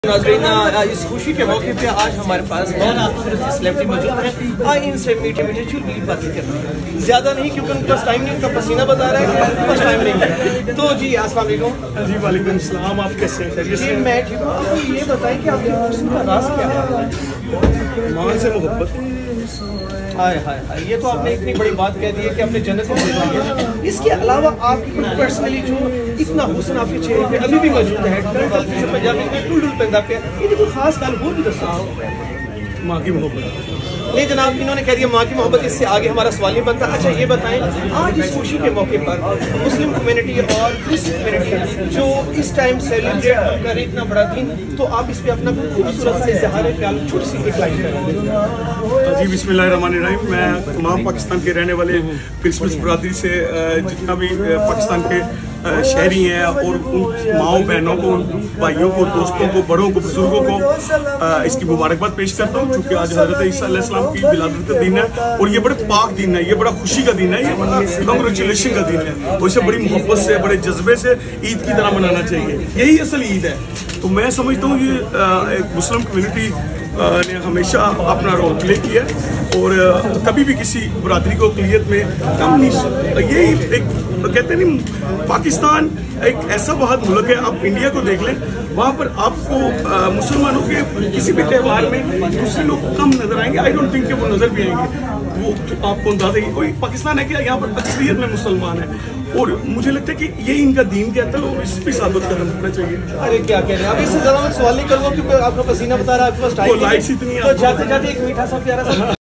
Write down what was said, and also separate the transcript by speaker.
Speaker 1: नाज़रीन, इस खुशी के मौके पे आज हमारे पास सेलिब्रिटी मौजूद है। इनसे मीठे मीठे चुलबुली बातें करते हैं, ज्यादा नहीं क्योंकि उनके पास टाइम नहीं, उनका पसीना बता रहा है कि उनके पास टाइम नहीं है। तो जी अस्सलाम वालेकुम।
Speaker 2: जी वालेकुम सलाम, आप कैसे हैं?
Speaker 1: जी मैं ठीक हूँ। आपको ये बताएं कि आपके हुस्न का राज क्या है?
Speaker 2: मां से मोहब्बत।
Speaker 1: हाय हाय हाय, ये तो आपने इतनी बड़ी बात कह दी है कि अपने जन्नत में ले जाएंगे। इसके अलावा आपकी पर्सनली जो इतना हुस्न आपके चेहरे पे अभी भी मौजूद है, पंजाबी में टुल पेंदा पे, ये कोई खास गाल वो भी दसा।
Speaker 2: माँ की मोहब्बत।
Speaker 1: नहीं जनाब, इन्होंने कह दिया माँ की मोहब्बत, इससे आगे हमारा सवाल नहीं बनता। अच्छा ये बताएं, आज इस खुशी के मौके पर मुस्लिम कम्युनिटी और क्रिश्चियन कम्युनिटी जो इस टाइम सेलिब्रेट करे इतना बड़ा दिन, तो आप इस पे अपना खूबसूरत से इज़हार ख्याल छोटी सी एक लाइन करें।
Speaker 2: जी बिस्मिल्लाहिर्रहमानिर्रहीम। मैं तमाम पाकिस्तान के रहने वाले क्रिसमस बरादरी से जितना भी पाकिस्तान के शहरी हैं और उन माओं बहनों को, भाइयों को, दोस्तों को, बड़ों को, बुजुर्गों को इसकी मुबारकबाद पेश करता हूँ, क्योंकि आज हज़रत ईसा अलैहिस्सलाम की विलादत का दिन है और ये बड़े पाक दिन है, ये बड़ा खुशी का दिन है, ये बड़ा कंग्रेचुलेशन का दिन है और इसे बड़ी मोहब्बत से, बड़े जज्बे से ईद की तरह मनाना चाहिए। यही असल ईद है। तो मैं समझता हूँ ये एक मुस्लिम कम्युनिटी ने हमेशा अपना रोल प्ले किया और कभी भी किसी बरादरी को अक़लियत में कम नहीं। यही एक कहते नहीं, पाकिस्तान एक ऐसा बहुत मुल्क है, आप इंडिया को देख लें, वहाँ पर आपको मुसलमानों के किसी भी त्यौहार में दूसरे लोग कम नजर आएंगे। आई डोंट थिंक कि वो नजर भी आएंगे। वो तो आपको अंदाजा ही, कोई पाकिस्तान है कि यहाँ पर अक्सरियत में मुसलमान है और मुझे लगता है कि ये इनका दीन कहता है और इस पर साबित करना चाहिए।
Speaker 1: अरे क्या कह रहे हैं, अब इससे ज्यादा मैं सवाल नहीं करूँगा क्योंकि आपका पसीना बता रहा है, आपके पास टाइम
Speaker 2: लाइट्स इतनी
Speaker 1: तो जाते जाते एक मीठा सा प्यारा सा